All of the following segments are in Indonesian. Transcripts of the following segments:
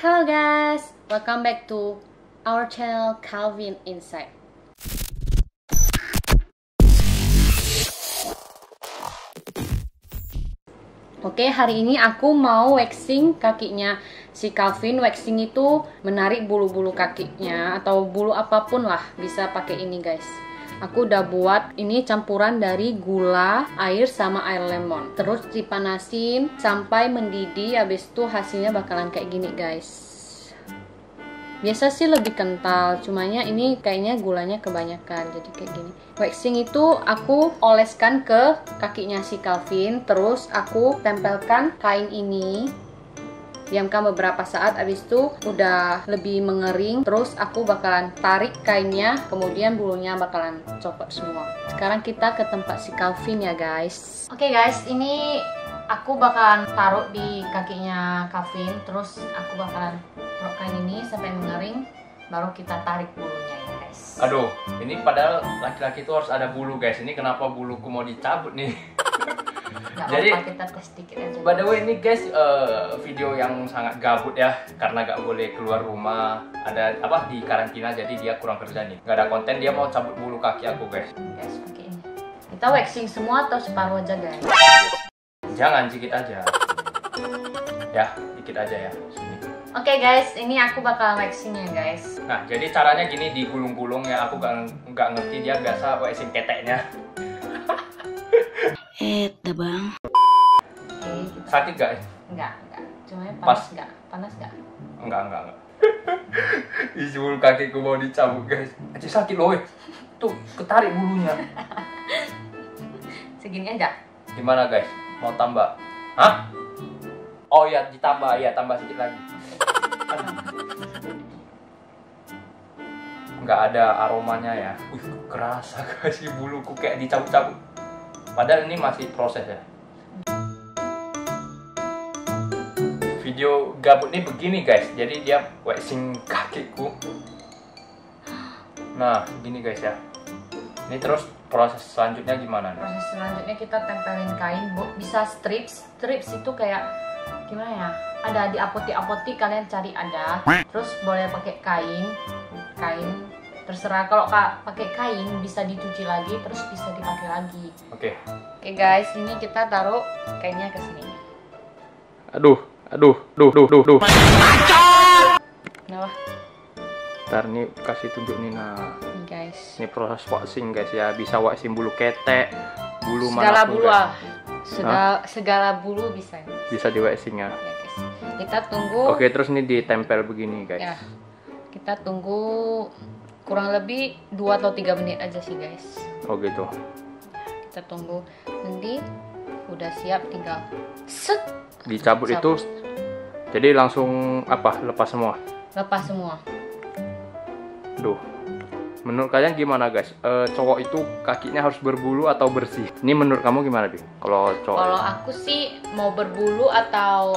Hello guys, welcome back to our channel Calvin Insight. Oke, hari ini aku mau waxing kakinya si Calvin. Waxing itu menarik bulu-bulu kakinya atau bulu apapun lah, bisa pakai ini guys. Aku udah buat ini campuran dari gula, air, sama air lemon. Terus dipanasin sampai mendidih, habis itu hasilnya bakalan kayak gini guys. Biasa sih lebih kental, cumanya ini kayaknya gulanya kebanyakan, jadi kayak gini. Waxing itu aku oleskan ke kakinya si Calvin, terus aku tempelkan kain ini. Diamkan beberapa saat, habis itu udah lebih mengering, terus aku bakalan tarik kainnya, kemudian bulunya bakalan copot semua. Sekarang kita ke tempat si Calvin ya guys. Oke guys, ini aku bakalan taruh di kakinya Calvin, terus aku bakalan taruh kain ini sampai mengering, baru kita tarik bulunya ya guys. Aduh, ini padahal laki-laki itu harus ada bulu guys. Ini kenapa buluku mau dicabut nih? Jadi kita tes dikit aja. By the way, ini guys video yang sangat gabut ya, karena gak boleh keluar rumah, ada apa di karantina, jadi dia kurang kerja nih, gak ada konten. Dia mau cabut bulu kaki aku guys. Guys, pakai ini. Kita waxing semua atau separuh aja guys? Jangan, dikit aja. Ya, dikit aja ya. Sini. Oke guys, ini aku bakal waxing ya guys. Nah, jadi caranya gini, digulung-gulung ya. Aku gak ngerti, dia biasa waxing keteknya. Dah bang. Oke, Sakit gak? Enggak. Cuma panas enggak? Panas enggak? Enggak. Isi bulu kakiku mau dicabut guys. Aja sakit loh. Tuh, ketarik bulunya. Segini aja. Gimana guys? Mau tambah? Hah? Oh ya, ditambah ya, tambah sedikit lagi. Nggak ada aromanya ya. Kerasa guys, buluku kayak dicabut-cabut. Padahal ini masih proses ya. Video gabut ini begini guys. Jadi dia waxing kakiku. Nah, gini guys ya. Ini terus proses selanjutnya gimana nih? Proses selanjutnya kita tempelin kain. Bisa strips. Strips itu kayak gimana ya? Ada di apotik-apotik, kalian cari ada. Terus boleh pakai kain. Terserah, kalau pakai kain bisa dicuci lagi, terus bisa dipakai lagi. Oke Guys, ini kita taruh kainnya ke sini. Aduh. Kenapa? Ntar nih kasih tunjuk nih, nah. Ini guys. Ini proses waxing guys ya, bisa waxing bulu ketek, bulu Segala manapun bulu guys. Segala bulu bisa. Bisa di waxing ya. Ya guys. Kita tunggu. Oke, terus ini ditempel begini guys. Ya. Kita tunggu kurang lebih 2 atau 3 menit aja sih guys. Oh gitu. Kita tunggu, nanti udah siap tinggal set Dicabut itu. Jadi langsung apa? Lepas semua. Lepas semua. Duh. Menurut kalian gimana guys? Cowok itu kakinya harus berbulu atau bersih? Ini menurut kamu gimana deh? Kalau cowok? Kalau aku sih mau berbulu atau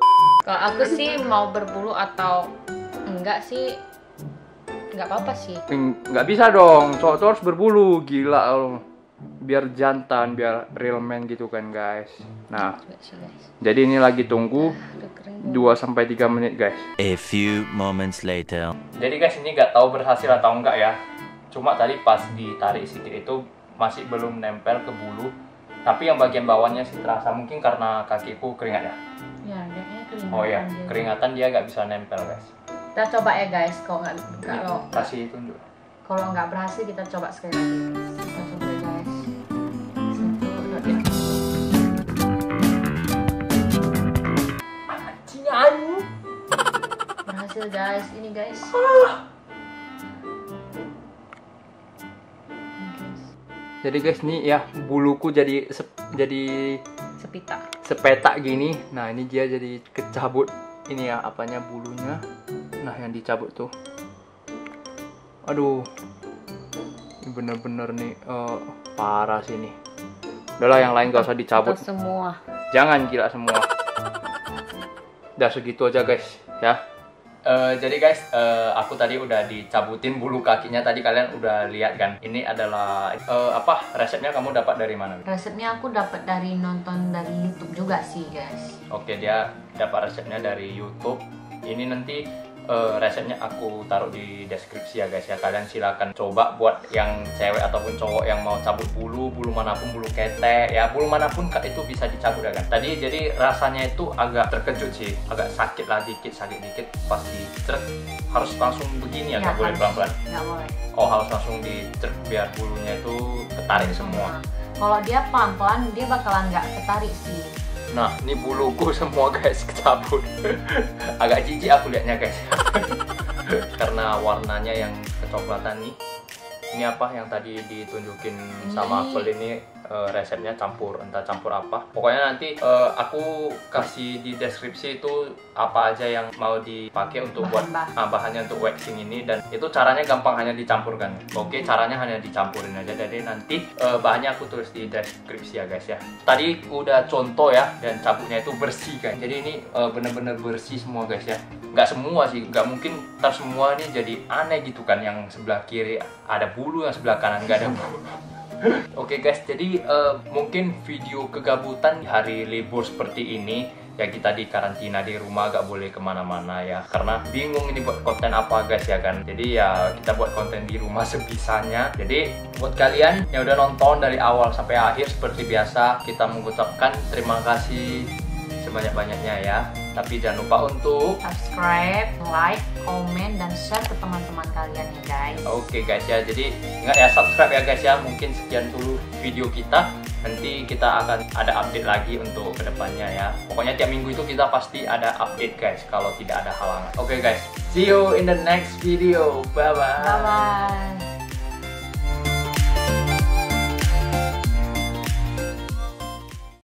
enggak sih, nggak apa-apa sih. Nggak bisa dong, cowok tuh harus berbulu, gila loh. Biar jantan, biar real man gitu kan guys. Nah, jadi ini lagi tunggu 2-3 menit guys. A few moments later. Jadi guys, ini nggak tahu berhasil atau enggak ya. Cuma tadi pas ditarik sedikit itu masih belum nempel ke bulu. Tapi yang bagian bawahnya sih terasa, mungkin karena kakiku keringat ya. Ya, kayaknya keringatan. Oh ya, keringatan dia nggak bisa nempel guys. Kita coba ya guys, kalau Kasih tunjuk. Kalau nggak berhasil kita coba sekali lagi. Kita coba ya guys. Berhasil guys, ini guys. Jadi guys, nih ya buluku jadi sepetak gini. Nah, ini dia jadi kecabut ini ya, apanya, bulunya. Nah, yang dicabut tuh. Aduh. Ini bener-bener nih parah sih nih. Udahlah, yang lain gak usah dicabut. Semua. Jangan, gila semua. Udah segitu aja guys ya. Jadi guys, aku tadi udah dicabutin bulu kakinya. Tadi kalian udah lihat kan? Ini adalah apa resepnya? Kamu dapat dari mana? Resepnya aku dapat dari nonton dari YouTube juga sih guys. Oke, dia dapat resepnya dari YouTube. Ini nanti resepnya aku taruh di deskripsi ya guys ya. Kalian silakan coba buat yang cewek ataupun cowok yang mau cabut bulu manapun, bulu ketek ya, bulu manapun itu bisa dicabut ya kan. Tadi jadi rasanya itu agak terkejut sih, agak sakit dikit pas dicerek. Harus langsung begini ya, nggak boleh pelan-pelan. Nggak boleh. Oh, harus langsung dicerek biar bulunya itu ketarik semua. Kalau dia pelan-pelan dia bakalan nggak ketarik sih. Nah, ini buluku semua guys kecabut. Agak jijik aku liatnya guys. Karena warnanya yang kecoklatan nih. Ini apa yang tadi ditunjukin sama Apple ini resepnya campur, entah campur apa. Pokoknya nanti aku kasih di deskripsi itu apa aja yang mau dipakai untuk buat bahannya untuk waxing ini, dan itu caranya gampang, hanya dicampurkan. Oke, caranya hanya dicampurin aja. Jadi nanti bahannya aku tulis di deskripsi ya guys ya. Tadi udah contoh ya, dan cabutnya itu bersih kan. Jadi ini bener-bener bersih semua guys ya. Nggak semua sih, nggak mungkin ntar semua ini jadi aneh gitu kan. Yang sebelah kiri ada bulu, yang sebelah kanan nggak ada bulu. Oke guys, jadi mungkin video kegabutan di hari libur seperti ini ya, kita di karantina di rumah, gak boleh kemana-mana ya, karena bingung ini buat konten apa guys ya kan. Jadi ya kita buat konten di rumah sebisanya. Jadi buat kalian yang udah nonton dari awal sampai akhir, seperti biasa kita mengucapkan terima kasih sebanyak-banyaknya ya. Tapi jangan lupa untuk subscribe, like, komen, dan share ke teman-teman kalian ya guys. Oke guys ya, jadi ingat ya subscribe ya guys ya. Mungkin sekian dulu video kita. Nanti kita akan ada update lagi untuk kedepannya ya. Pokoknya tiap minggu itu kita pasti ada update guys, kalau tidak ada halangan. Oke guys, see you in the next video. Bye bye. Bye bye.